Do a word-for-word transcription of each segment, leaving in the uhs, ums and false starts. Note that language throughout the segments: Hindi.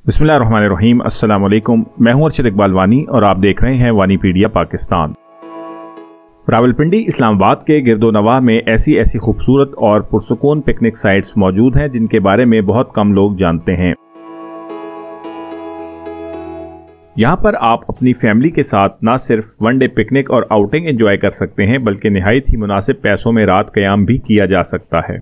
बिस्मिल्लाहिर्रहमानिर्रहीम। अस्सलाम वालेकुम। मैं हूं अरशद इकबाल वानी और आप देख रहे हैं वानीपीडिया पाकिस्तान। रावलपिंडी इस्लामाबाद के गिरदोनवाह में ऐसी ऐसी खूबसूरत और पुरसुकून पिकनिक साइट्स मौजूद हैं जिनके बारे में बहुत कम लोग जानते हैं। यहाँ पर आप अपनी फैमिली के साथ न सिर्फ वनडे पिकनिक और आउटिंग एंजॉय कर सकते हैं बल्कि निहायत ही मुनासिब पैसों में रात क़याम भी किया जा सकता है।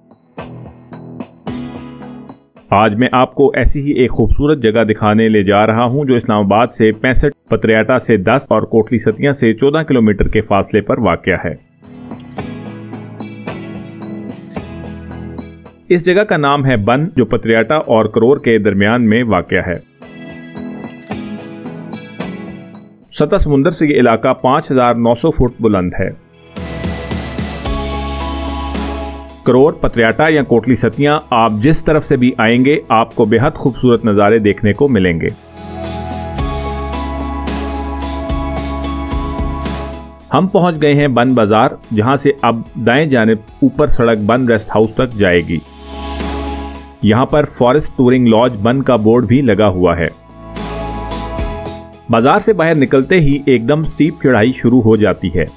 आज मैं आपको ऐसी ही एक खूबसूरत जगह दिखाने ले जा रहा हूं जो इस्लामाबाद से पैंसठ, पतरियाटा से दस और कोटली सतिया से चौदह किलोमीटर के फासले पर वाक़या है। इस जगह का नाम है बन, जो पतरियाटा और करोर के दरमियान में वाक़या है। सतह समुंदर से ये इलाका पांच हजार नौ सौ फुट बुलंद है। करोर, पतरियाटा या कोटली सतिया आप जिस तरफ से भी आएंगे आपको बेहद खूबसूरत नज़ारे देखने को मिलेंगे। हम पहुंच गए हैं बन बाजार, जहां से अब दाएं जानिब ऊपर सड़क बन रेस्ट हाउस तक जाएगी। यहां पर फॉरेस्ट टूरिंग लॉज बन का बोर्ड भी लगा हुआ है। बाजार से बाहर निकलते ही एकदम स्टीप चढ़ाई शुरू हो जाती है।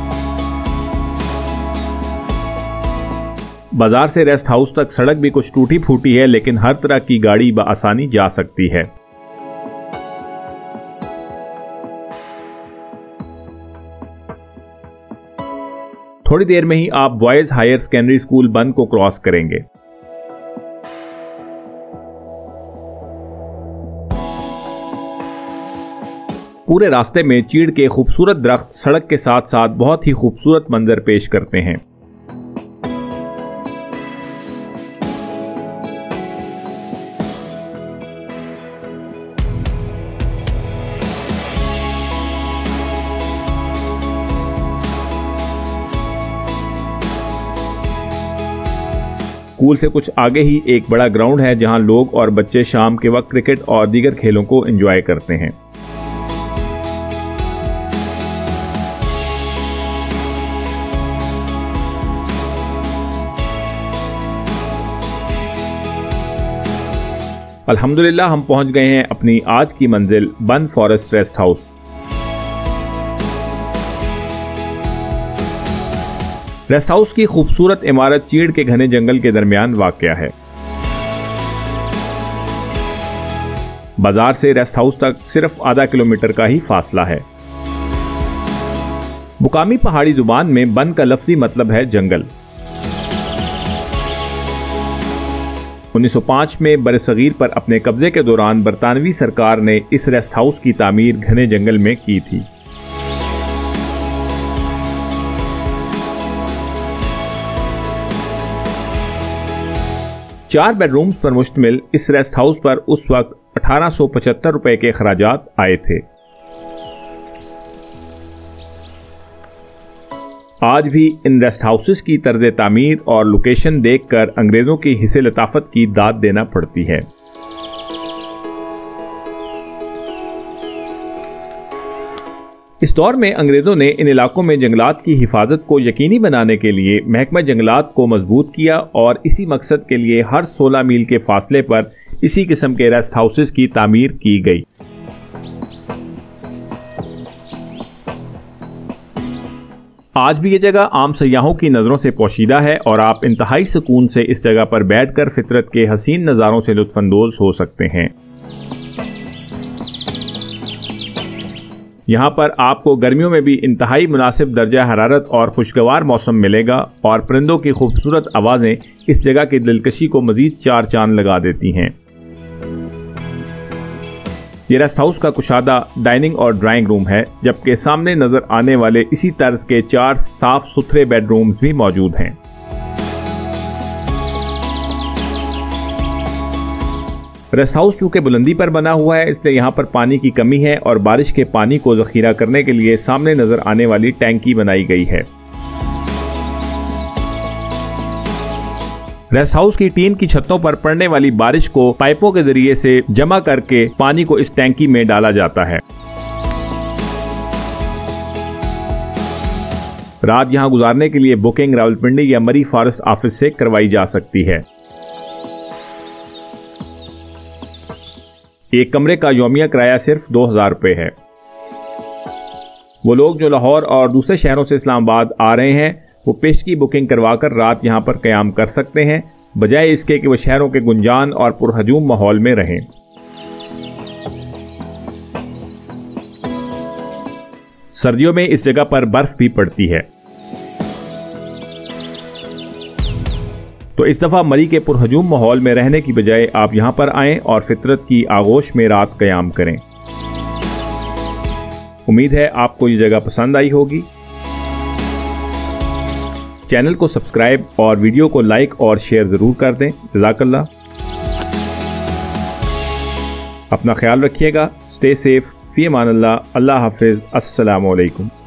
बाजार से रेस्ट हाउस तक सड़क भी कुछ टूटी फूटी है, लेकिन हर तरह की गाड़ी बआसानी जा सकती है। थोड़ी देर में ही आप बॉयज हायर सेकेंडरी स्कूल बन को क्रॉस करेंगे। पूरे रास्ते में चीड़ के खूबसूरत दरख्त सड़क के साथ साथ बहुत ही खूबसूरत मंजर पेश करते हैं। स्कूल से कुछ आगे ही एक बड़ा ग्राउंड है जहां लोग और बच्चे शाम के वक्त क्रिकेट और दीगर खेलों को एंजॉय करते हैं। अल्हम्दुलिल्लाह हम पहुंच गए हैं अपनी आज की मंजिल बन forest rest house. Rest house की खूबसूरत इमारत चीड़ के घने जंगल के दरमियान वाक़या है। बाजार से रेस्ट हाउस तक सिर्फ आधा किलोमीटर का ही फासला है। मुकामी पहाड़ी जुबान में बन का लफ्जी मतलब है जंगल। उन्नीस सौ पाँच में बरसगीर पर अपने कब्जे के दौरान बरतानवी सरकार ने इस रेस्ट हाउस की तामीर घने जंगल में की थी। चार बेडरूम्स पर मुश्तमिल इस रेस्ट हाउस पर उस वक्त अठारह सौ पचहत्तर रुपए के खराजात आए थे। आज भी इन रेस्ट हाउसेस की तर्ज तामीर और लोकेशन देखकर अंग्रेजों की हिस्से लताफत की दाद देना पड़ती है। इस दौर में अंग्रेजों ने इन इलाकों में जंगलात की हिफाजत को यकीनी बनाने के लिए महकमा जंगलात को मजबूत किया और इसी मकसद के लिए हर सोलह मील के फासले पर इसी किस्म के रेस्ट हाउसेस की तामीर की गई। आज भी ये जगह आम सयाहों की नज़रों से पोशीदा है और आप इंतहाई सुकून से इस जगह पर बैठकर फितरत के हसीन नज़ारों से लुत्फानंदोज हो सकते हैं। यहाँ पर आपको गर्मियों में भी इंतहाई मुनासिब दर्जा हरारत और खुशगवार मौसम मिलेगा और परिंदों की खूबसूरत आवाज़ें इस जगह की दिलकशी को मजीद चार चांद लगा देती हैं। ये रेस्ट हाउस का कुशादा डाइनिंग और ड्राइंग रूम है, जबकि सामने नजर आने वाले इसी तर्ज के चार साफ सुथरे बेडरूम्स भी मौजूद हैं। रेस्ट हाउस चूंकि बुलंदी पर बना हुआ है इसलिए यहाँ पर पानी की कमी है और बारिश के पानी को जखीरा करने के लिए सामने नजर आने वाली टैंकी बनाई गई है। रेस्ट हाउस की टीन की छतों पर पड़ने वाली बारिश को पाइपों के जरिए से जमा करके पानी को इस टैंकी में डाला जाता है। रात यहां गुजारने के लिए बुकिंग रावलपिंडी या मरी फॉरेस्ट ऑफिस से करवाई जा सकती है। एक कमरे का यौमिया किराया सिर्फ दो हज़ार रुपये है। वो लोग जो लाहौर और दूसरे शहरों से इस्लामाबाद आ रहे हैं वो पेश की बुकिंग करवाकर रात यहाँ पर क़याम कर सकते हैं, बजाय इसके कि वो शहरों के गुंजान और पुरहजूम माहौल में रहें। सर्दियों में इस जगह पर बर्फ भी पड़ती है। तो इस दफ़ा मरी के पुरहजूम माहौल में रहने की बजाय आप यहाँ पर आएं और फितरत की आगोश में रात क़याम करें। उम्मीद है आपको ये जगह पसंद आई होगी। चैनल को सब्सक्राइब और वीडियो को लाइक और शेयर ज़रूर कर दें। जज़ाकल्लाह। अपना ख्याल रखिएगा। Stay safe. फी अमान अल्लाह। अल्लाह हाफिज़। अस्सलामु अलैकुम।